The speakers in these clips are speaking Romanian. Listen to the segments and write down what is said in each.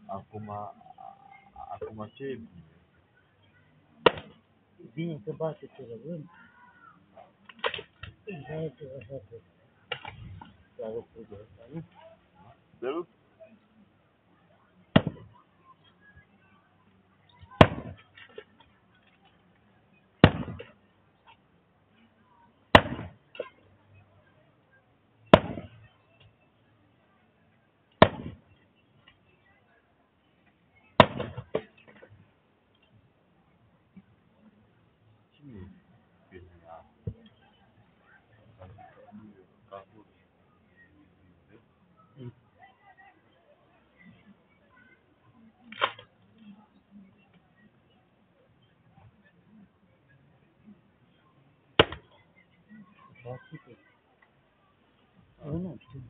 acum ce e bine? E bine că bate pe rând. Hai că așa pe locul de ăsta, nu? De cine e femeia asta? Așa știi. Nu știu.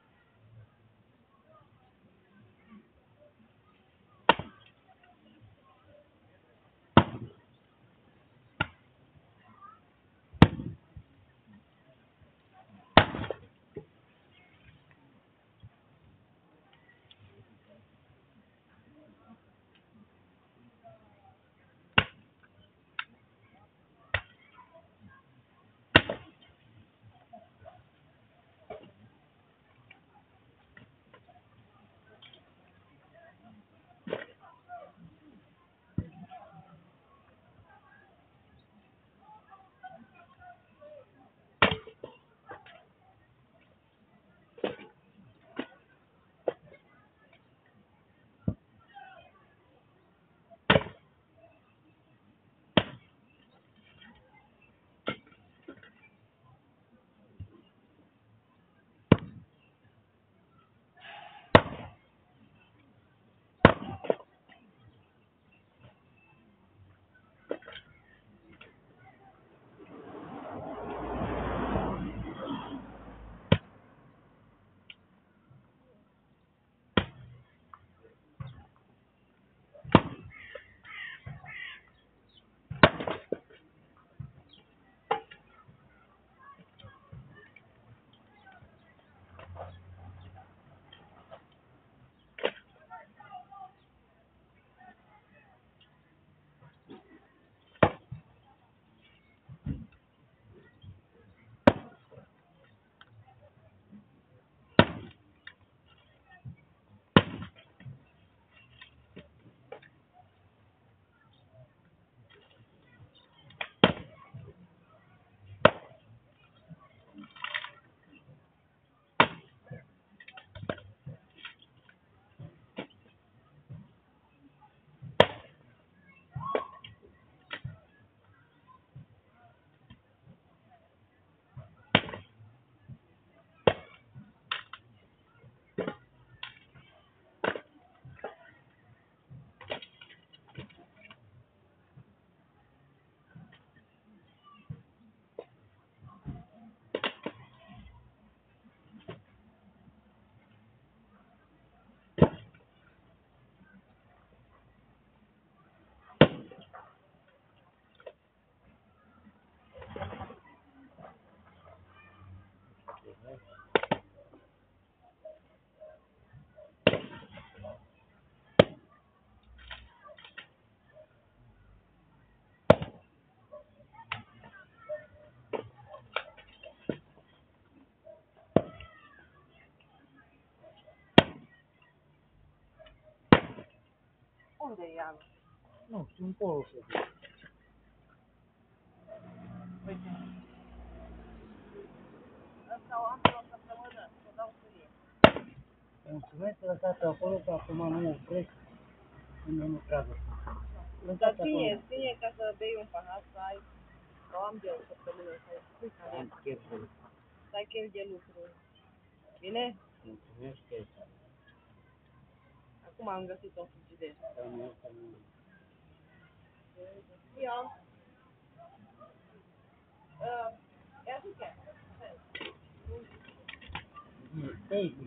Unde e ea? Nu știu, încolo să zic. Uite. Ăsta o am pe o săptămână, o dau cu el. Mulțumesc că lăsați acolo, că acum nu opresc. Nimeni nu tragă. Dar Lăsați acolo. ține ca să bei un pahar, să ai, că o am de o săptămână, să spui ca mea, Am chef de să ai chef de lucru. Bine? mulțumesc că Acum am găsit un frigider. nu. Eu. Ia zice. Baby.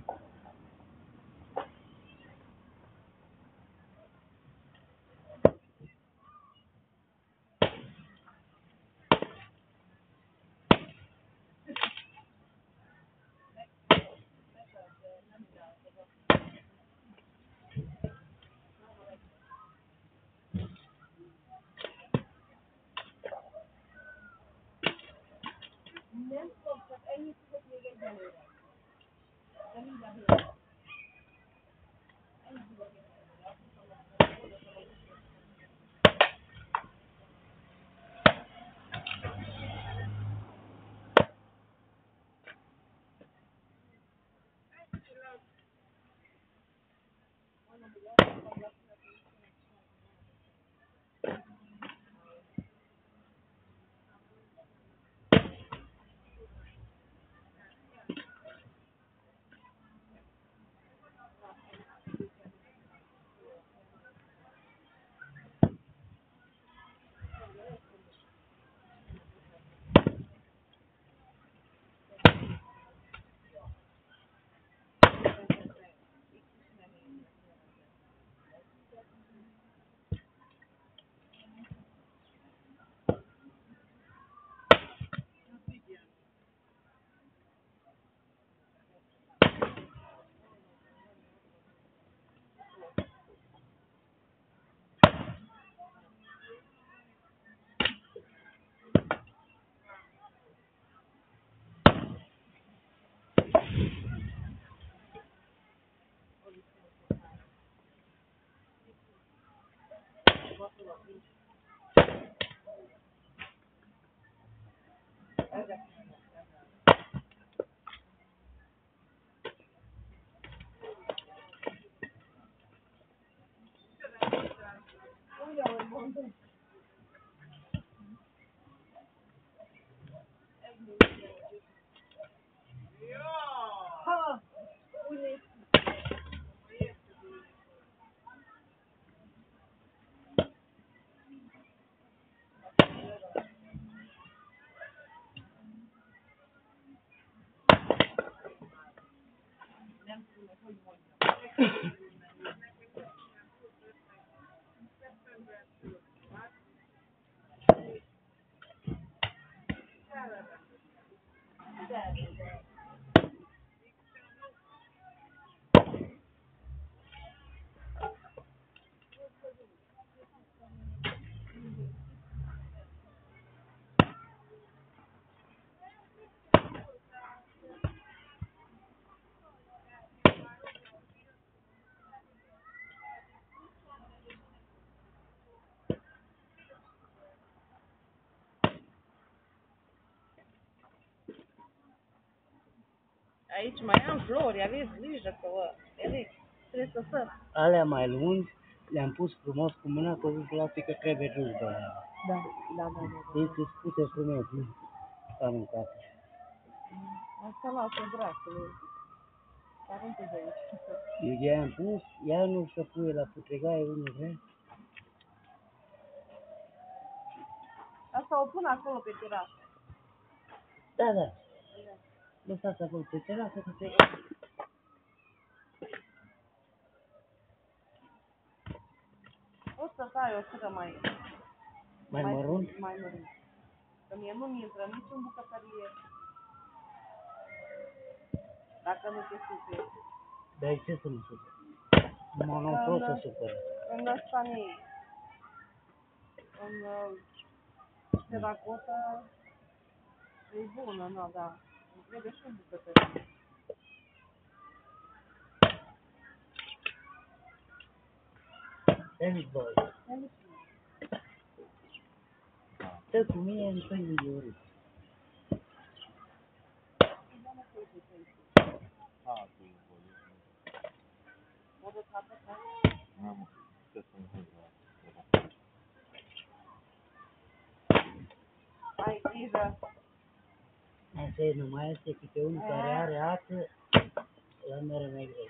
Ha! Uite. Aici mai am flori, aveți grijă că vedeți, trebuie să săr. Alea mai lungi le-am pus frumos cu mâna, că zic că trebuie râs de la. Da. Deci îți puse frumos, nu aruncate. Asta lasă dracului. Aruncă de aici. Eu de-aia am pus, ea nu se pune la putregaie unde vrea. Asta o pun acolo pe terasă. Da. Lăsați acolo pe terasă, că se... O să tai o sără mai mărunt? Mai mărunt. Că mie nu-mi intră nici în bucătărie. Dacă nu te superi. Dar ce să nu supăr? Numai nu pot să supăr. În ăsta ne în teracota e bună, nu, da. Îmi trebuie și în bucătărie. David boy. Stă cu mine în pâine de urât. Ah, tu n-am ce să nu Ai grijă. Asta e, numai este câte unul care are apă, la mere mai greu.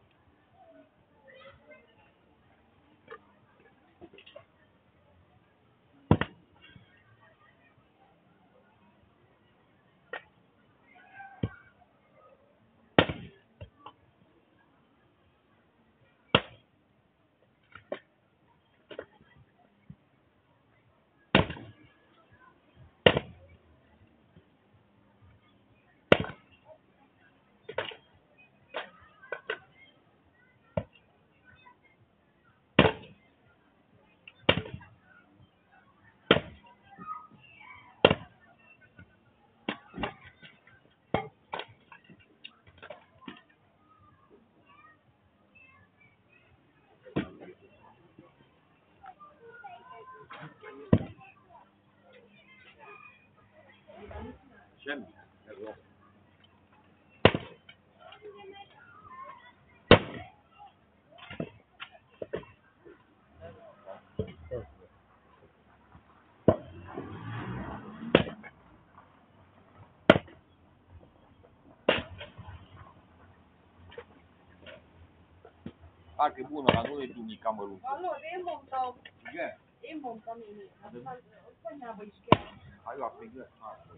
J'aime bien. Ah, che buono, la nuova tu mi cambio. Allora, io monto, Che è? io monto a me, poi ne avevo schiaffo. Ah, io apro il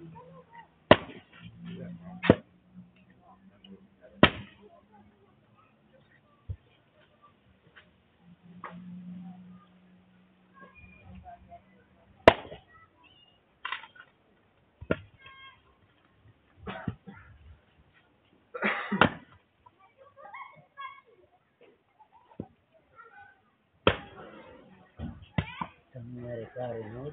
Camminare caro, no?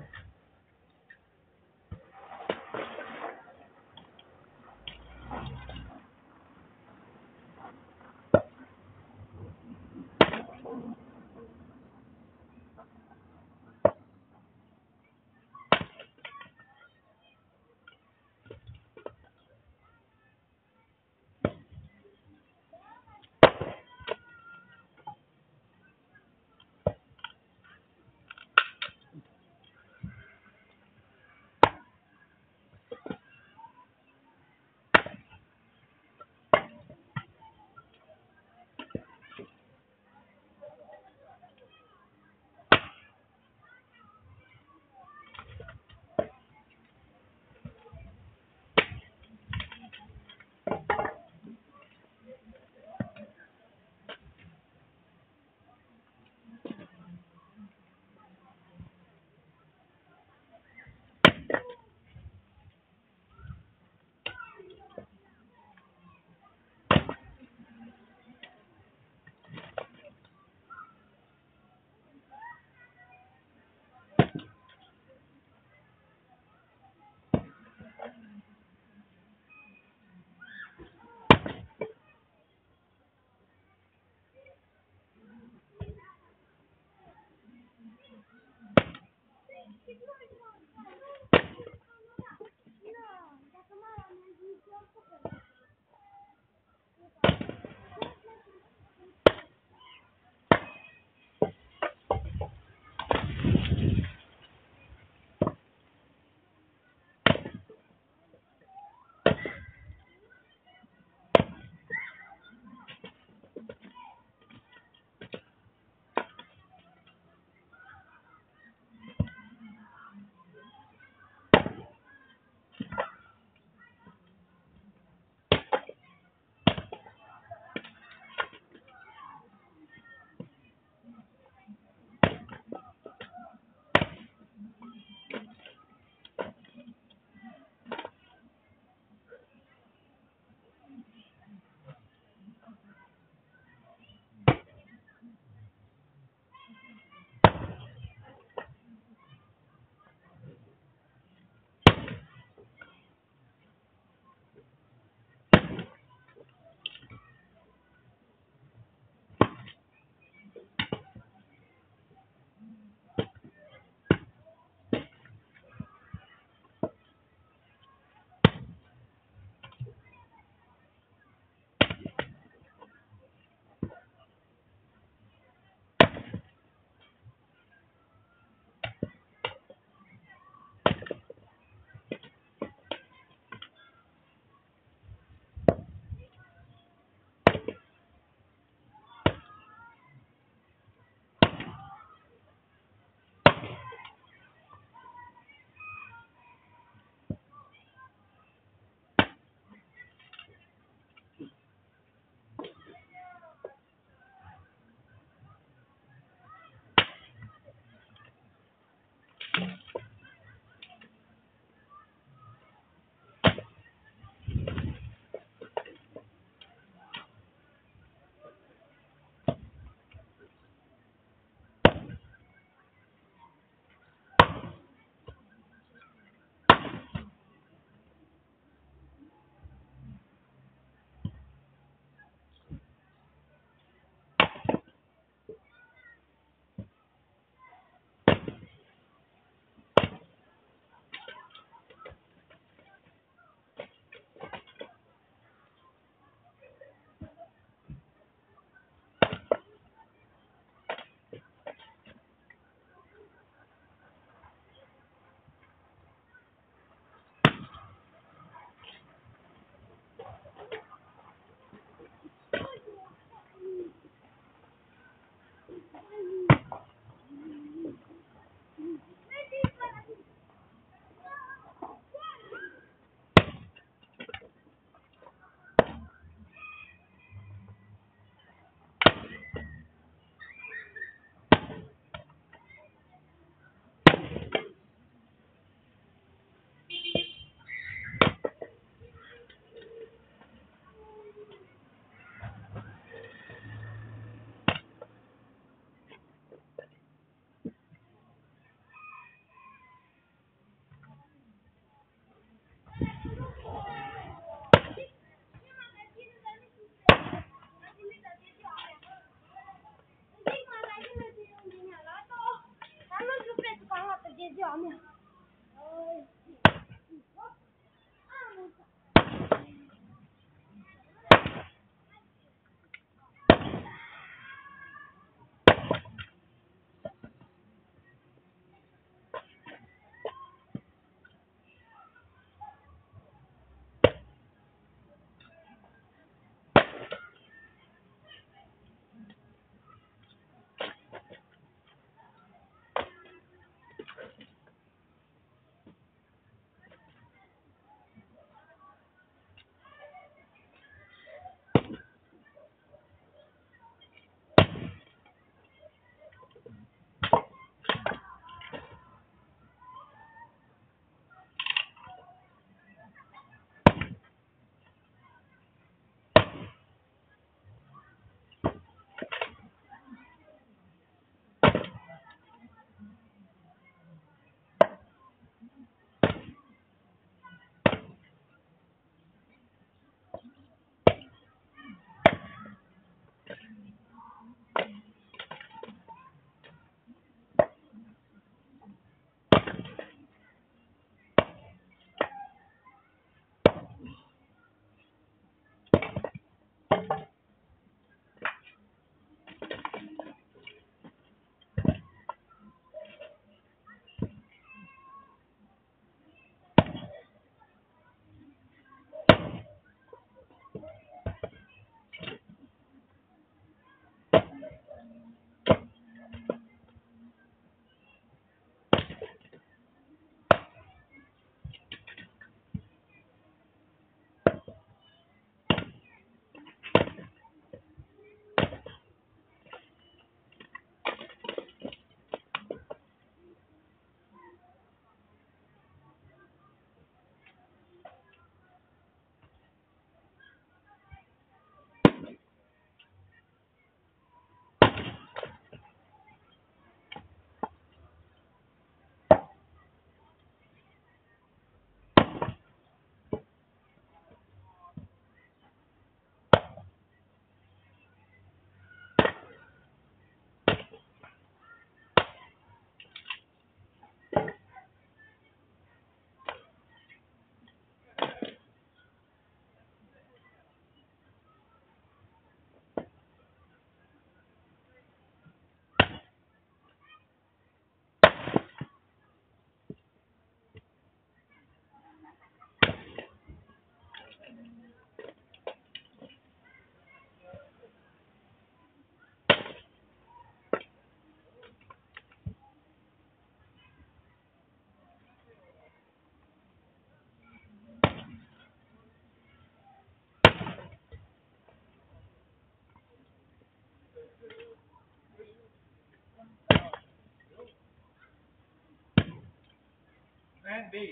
Andy.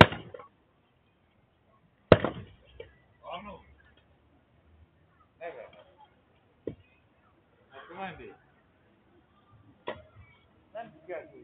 Anu. Never. Come Andy. Nan juga tu.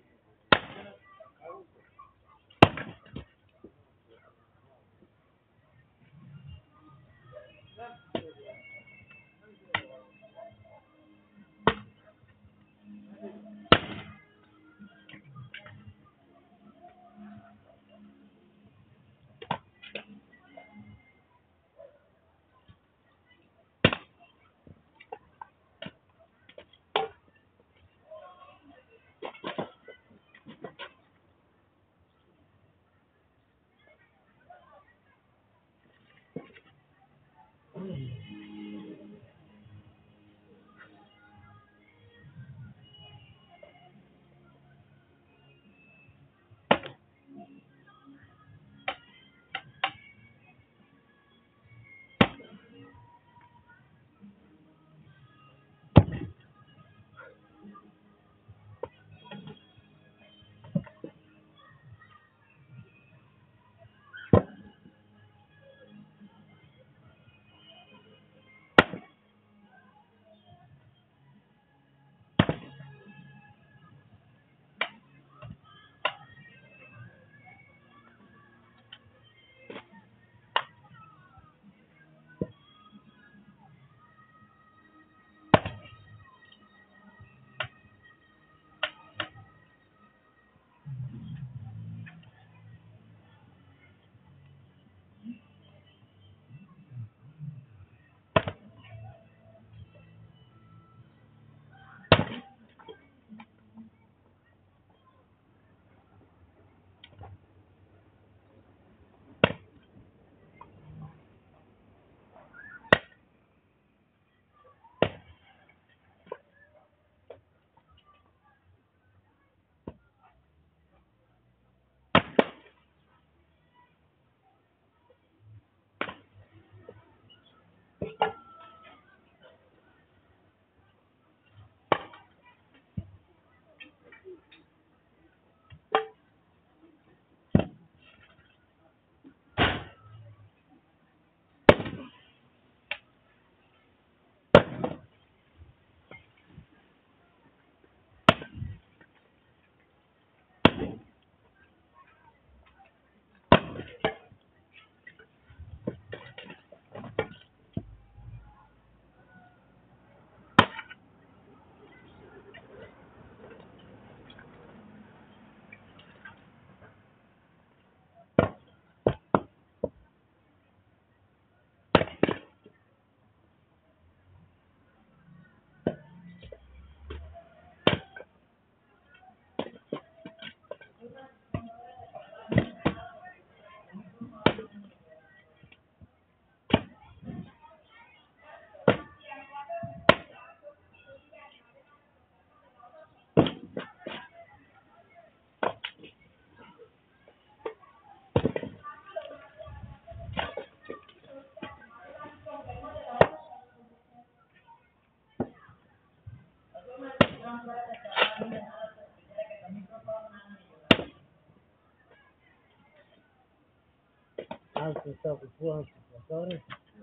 Antes estava voando agora.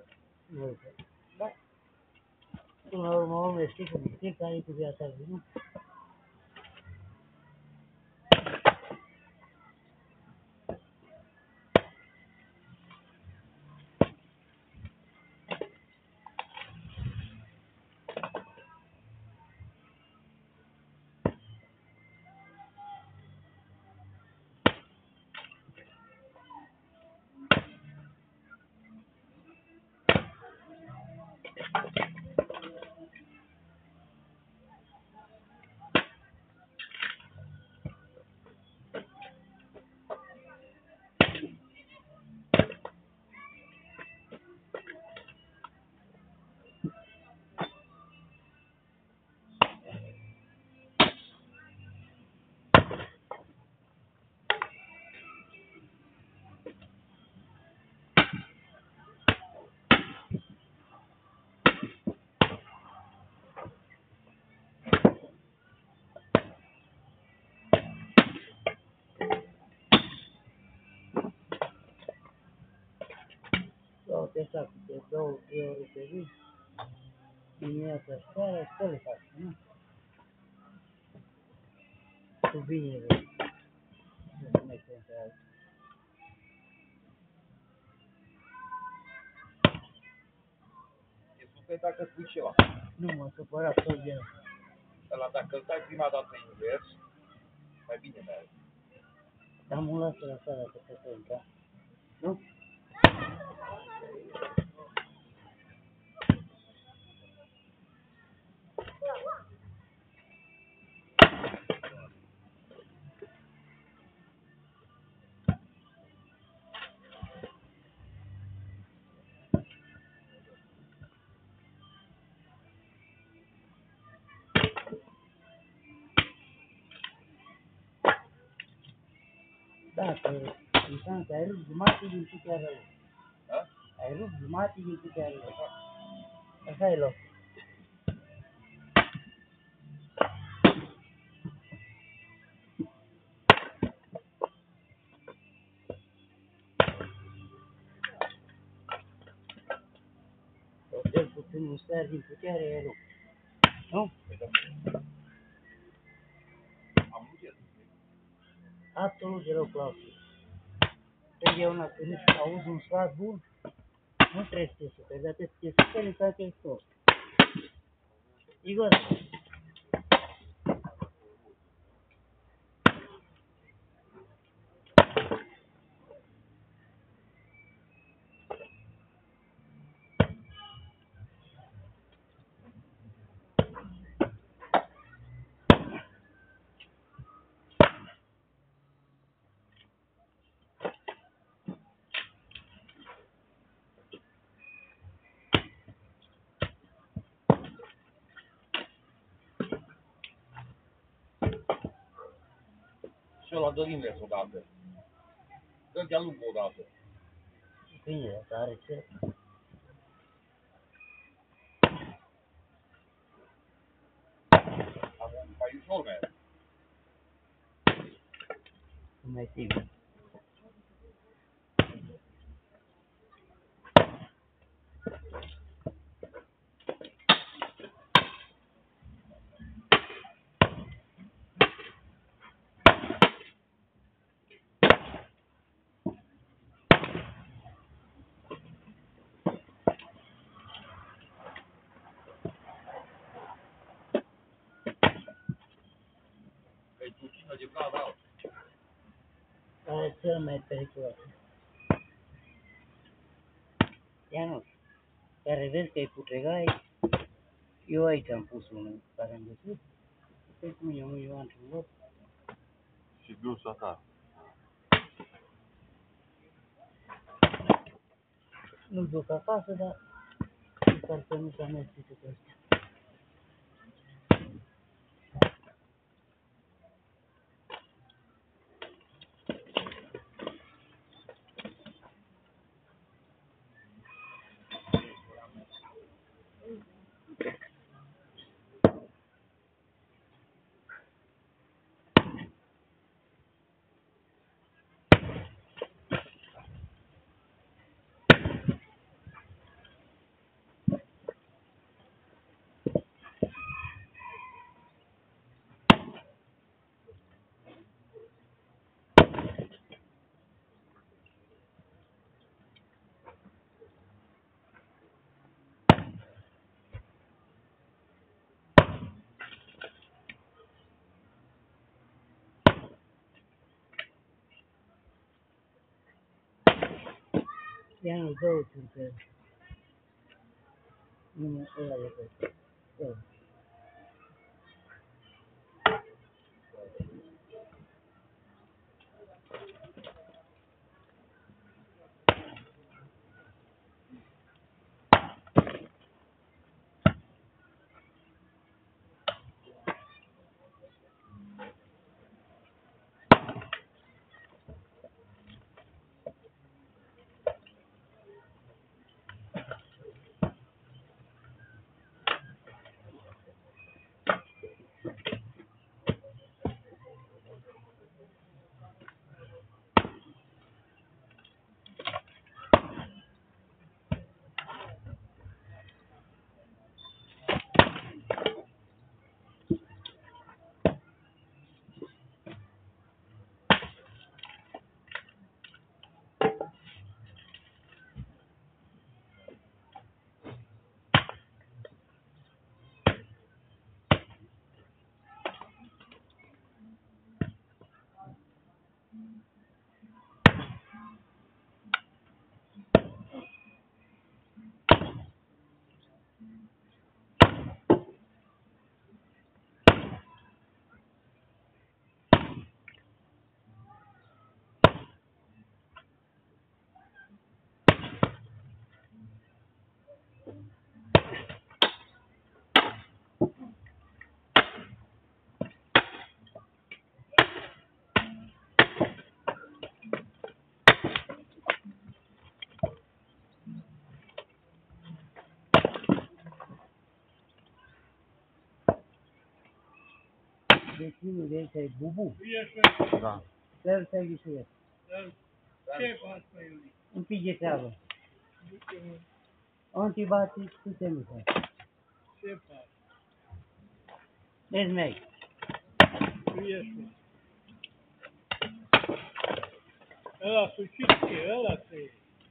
Normal, mas fica aí que já está vindo. pleca câte 2-3 ore pe zi, dimineața seara, ce le faci, nu? Cu vinile, nu se mai între alții. E super dacă spui ceva. Nu m-a supărat tot de el. Ăla dacă îl dai prima dată invers, mai bine merge. Dar mă lasă la seara că te trec, da? Nu? Da, că înseamnă că ai rupt jumate din cutia rău. Da? Ai rupt jumate din cutia rău. Așa e loc. Sau cel puțin un sfert din putere e rupt. Nu? Păi da. Am buget. Absolut deloc plausibil. Totdeauna când auzi un sfat bun, nu trebuie să te superi, dar trebuie să te superi că te scos. Igor, Și ăla dă invers odată. Dă de-a lungul odată. bine, asta are ce? Acum mai ușor merge. Mai sigur. Că-i tucină de brad alt. Care e cel mai periculos? Ianuș, care vezi că e putregai, eu aici am pus unul care am găsit. Pe cum e un Ioan într-un loc. Și dus acasă. Nu-l duc acasă, dar parcă nu s-a mers pe ăstea. Ianuș, două țurcă. Nu, ăla de pe. Două. Deci unul de ăsta e Bubu. Da. Dar să-i ghișuiesc. Ce faci, mă, Iulie? Un pic de treabă. Du-te-mă. Antibatic sistemică. Ce faci? Deci merg. Tu ești, mă. Ăla sucit, ăla te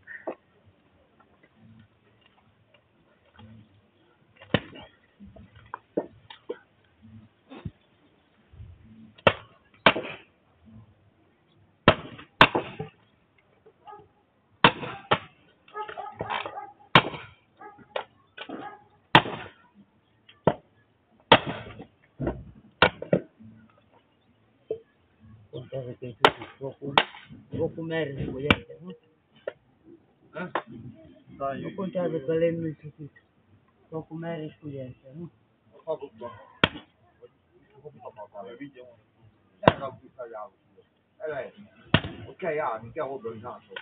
Contează că e sucit. Focul merge cu el, nu? Da, Nu contează că lemnul e sucit. Focul merge cu el, nu? Ok, mica ho dominato.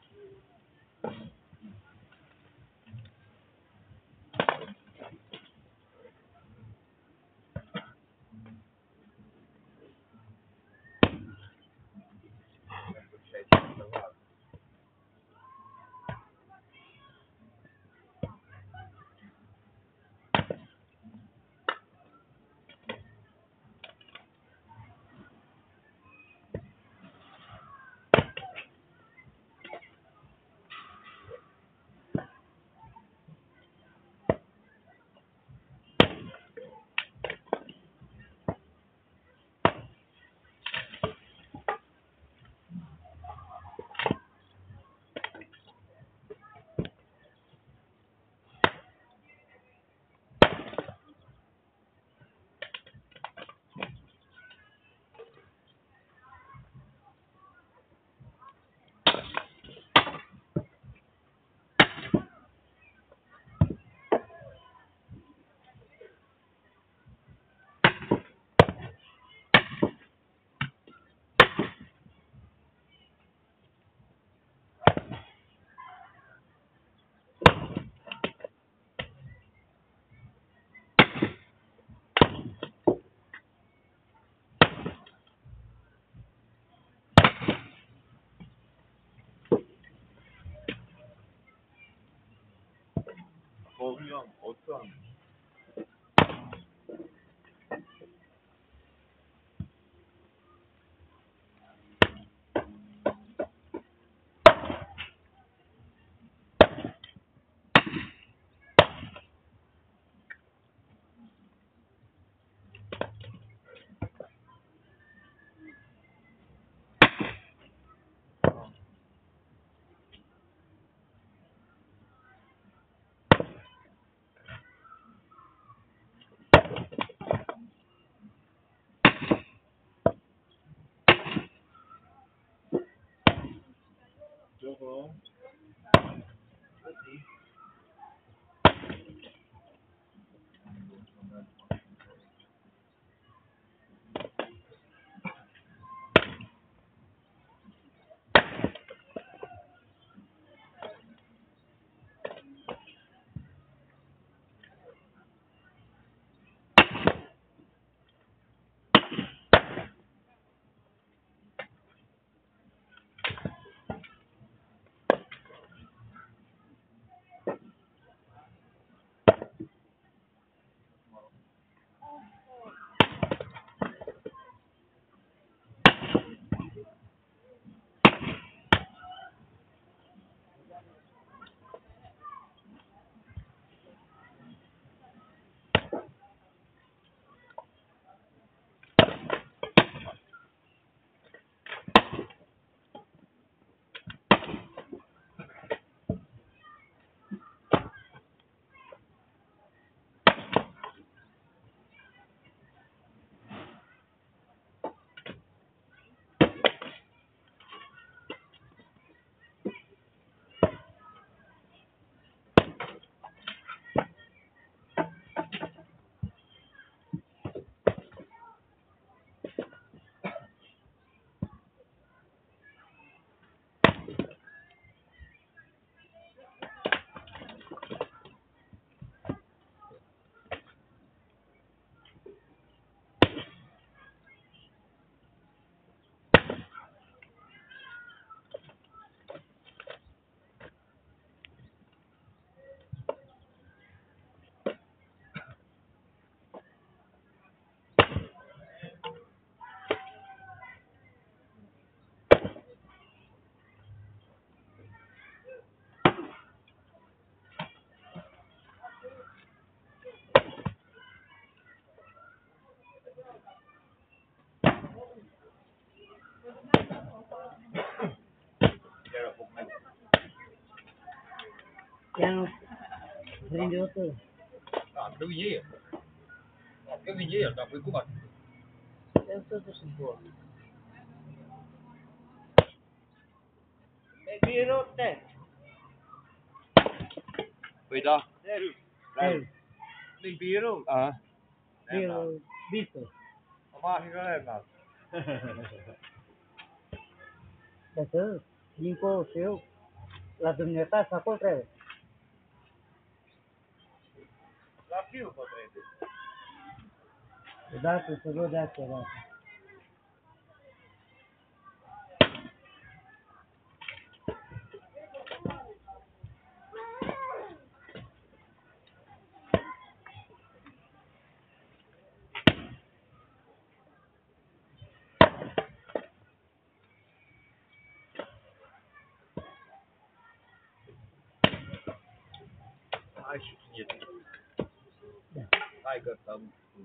Kovuyorum, oturam. Dobro. Era foc mai Ea nu prinde o tă. Da, că vine el. Da, că vine el, dar păi cum ar El totuși în bol. E birote. Păi da. El. Nu-i birou? A? El. Bisto. Am că Lemnat. Dacă dincolo și eu, la dumneata și acolo trebuie. La fiu vă trebuie. Odată să văd de astea dată. Hai și cine e. Da. Hai că stau.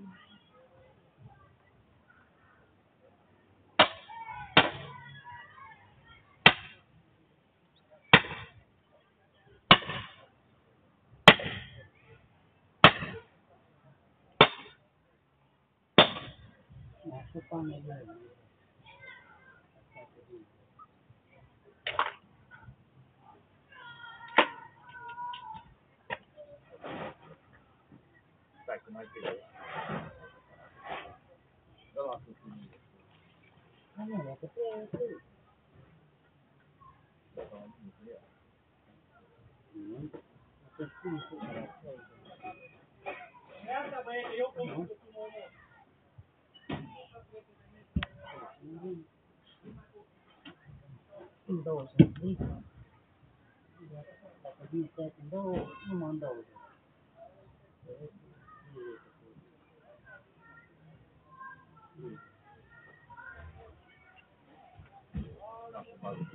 Așa pane de aia. Stai că mai trebuie. Da la sucunie. Nu, dacă trebuie. Da, da, nu e. Să spui să Iată, băieți, eu cum să cum omor. îmi dau să zic. Dacă vin să îmi dau, nu mă îndau. Da, cum mai zic.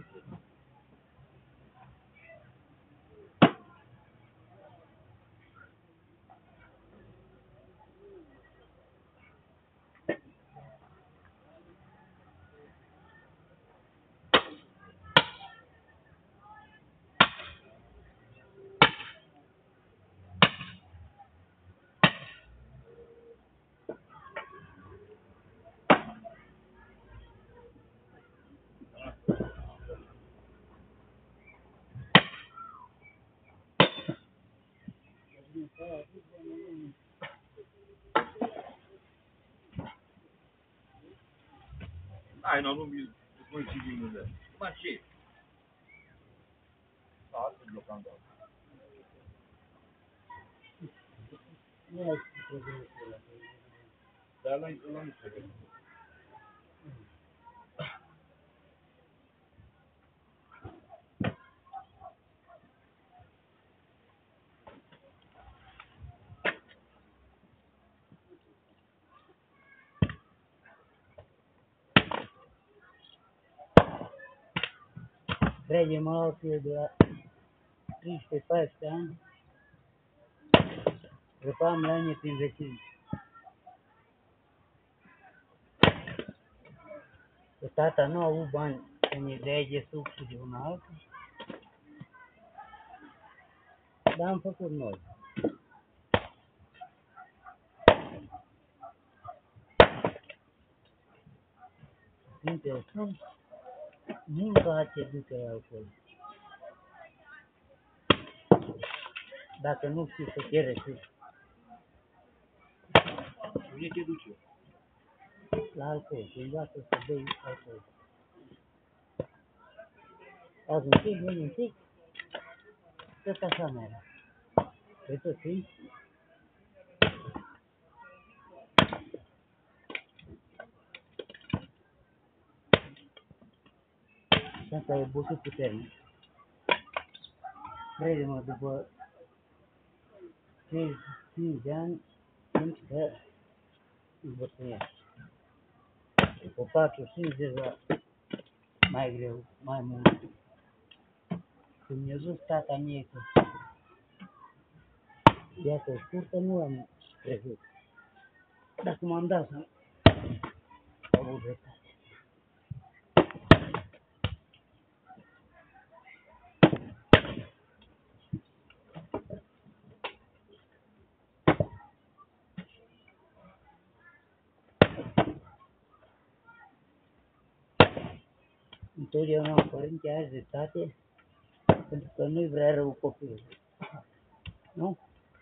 Hai, nu mi coincidi unde. Ma ce? Da, asta e deocamdată. Nu ai să trebuie să la Dar la nu se vede. Tragem alții de la 13-14 ani. Răpam la anii prin vecini. Că tata nu a avut bani să ne dea de suc și de una alta. Dar am făcut noi. Interesant, munca te duce la alcool. Dacă nu știi să te refugi Unde te duce? la alcool, te învață să bei alcool. Azi un pic, mâine un pic, tot așa mai era. Pe tot timp, și asta e obosit puternic. Crede-mă, după 35 de ani, simți că îmbătrânești. După 45 deja mai greu, mai mult. Când mi-a zis tata mie că viața e scurtă, nu am crezut. Dar cum am dat să am avut dreptate. întotdeauna părinții are dreptate, pentru că nu-i vrea rău copilul. Nu?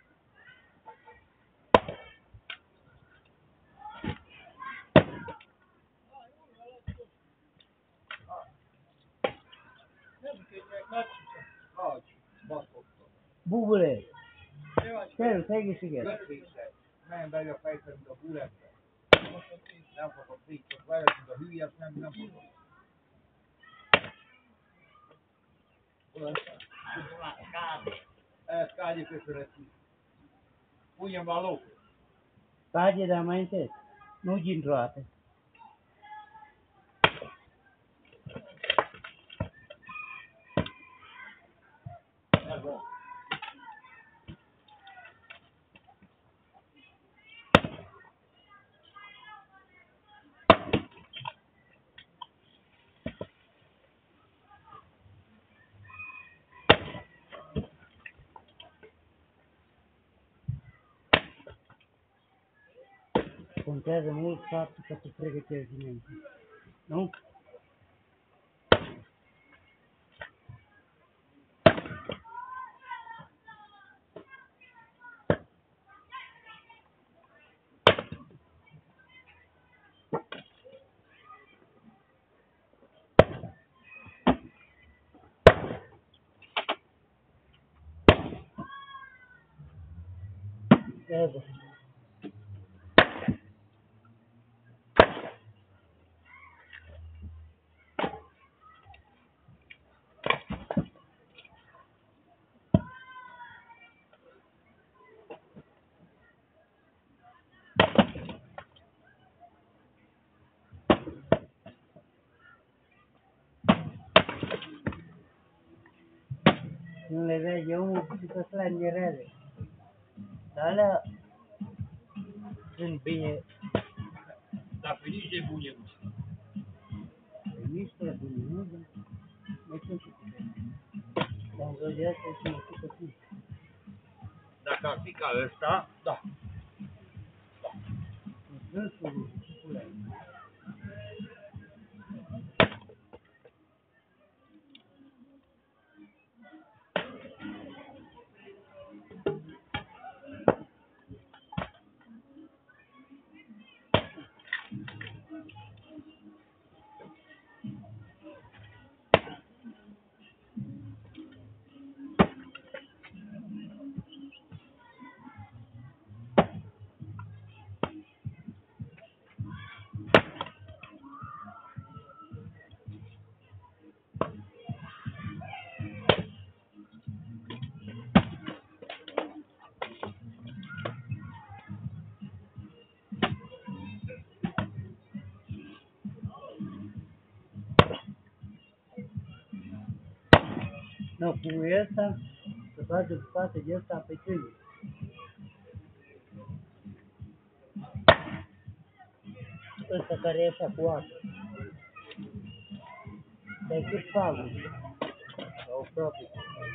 Bubule, stai găsit. Näin päivä päivä, mitä kuulette. Nem fogok végig, vele, mint a hülye, nem fogok. Ez kágyi köszönhető. Ugyan való. Cade, dar mai încet. Nu dintr-o dată. Contează mult faptul că tu pregătești dinainte. Nu? Iată. Nu le vede omul și că se la îngerare. Dar alea sunt bine. Dar pe nici de bune nu știu. Nici prea bine, nu? Mai sunt și bine. Dar în ziua de asta și mă știu că fi. Dacă ar fi ca ăsta, da. În sânsul pula. Nu, cu ăsta se bage spate de ăsta pe câini. Ăsta care e așa cu apă. Dar e cât pagul. Sau aproape.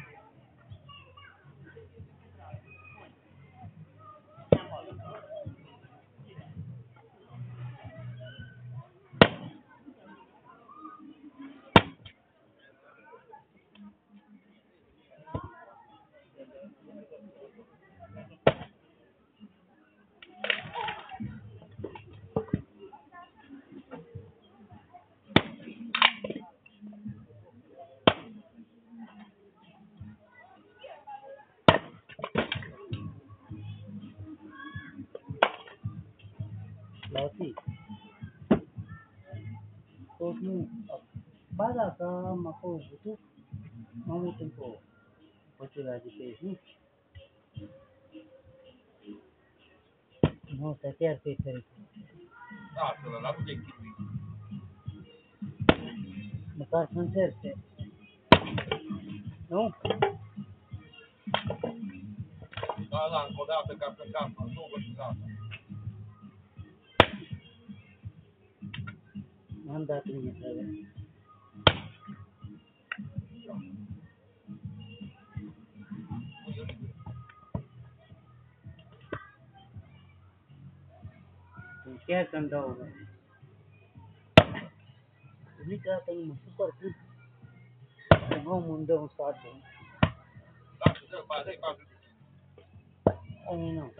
La fi. Tot nu. Ba da, că am acolo butuc, m-am uit încă pătura de pe aici, nu? Nu, ăsta chiar pe fericit. Da, să lă nu de chipui. Măcar să încerce. Nu? Da, încă o dată ca să capă, nu vă și gata. N-am dat bine, trebuie. Chiar că-mi dau. publică că nu super cât omul dă un sfat. Ai nu.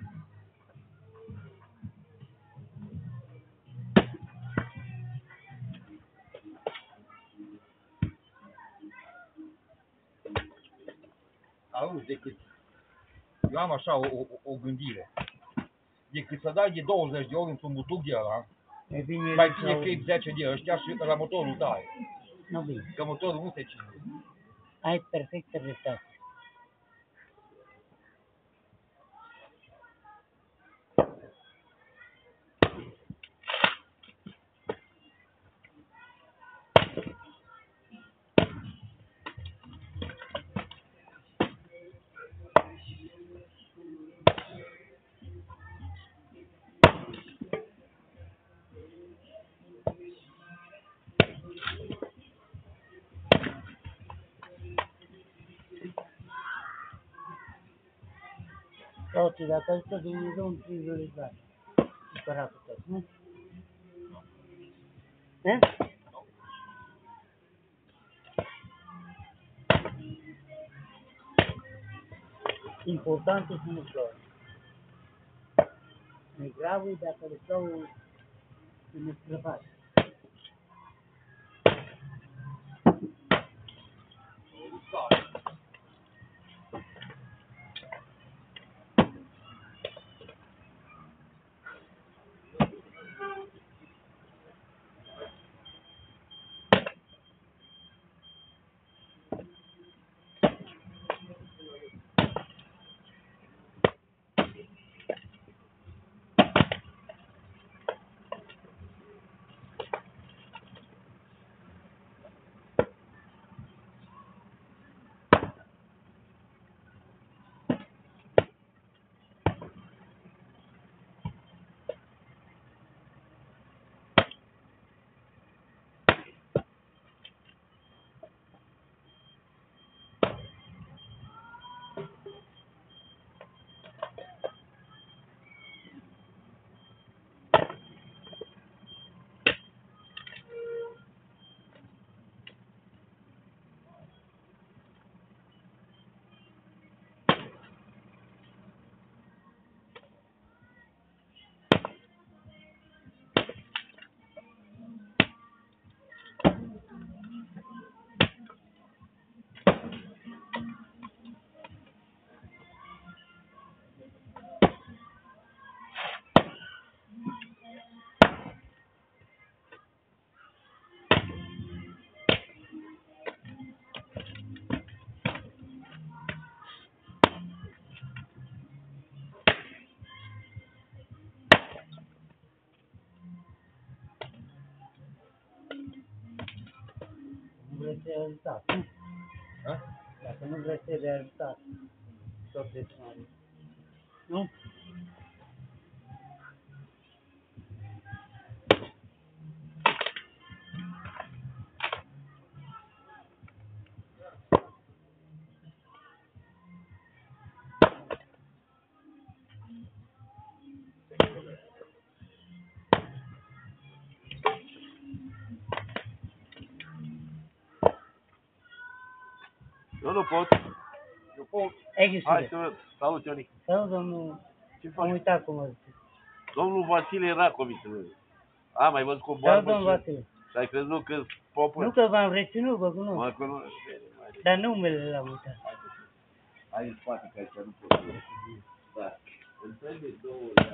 Auzi, decât eu am așa o gândire. Decât să dai de 20 de ori într-un butuc de ăla, E bine, mai bine că e 10 de ăștia și la motorul tăi. nu bine. Că motorul nu se ține. Ai perfectă dreptate. Toți, dacă ajută Dumnezeu în priorizare. Supăratul tău, nu? Ne? Important e să nu plouă. Mai grav e dacă le plouă să ne străbați. Nu vrei să iei rezultat, nu? Ha? Dacă nu vrei să iei rezultat, tot de mare. Nu? Eu nu pot. Eu pot. Ai găsit. Hai să văd. Salut, Ionic. Sau domnul, Ce am faci? uitat cum a zis. Domnul Vasile Racoviț. Am mai văzut cu Da, barbă domnul Vasile. și ai crezut că-s popă. Nu că v-am reținut, vă cunosc. Mă cunoști. Dar numele l-am uitat. Ai în spate, că aici nu pot. Da. Îmi trebuie 2 lei.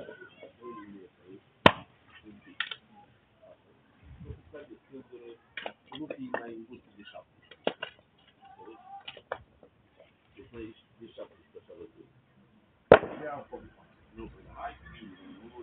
Nu fii mai în gustul de 7. De 7, așa văzut. Nu, hai, nu,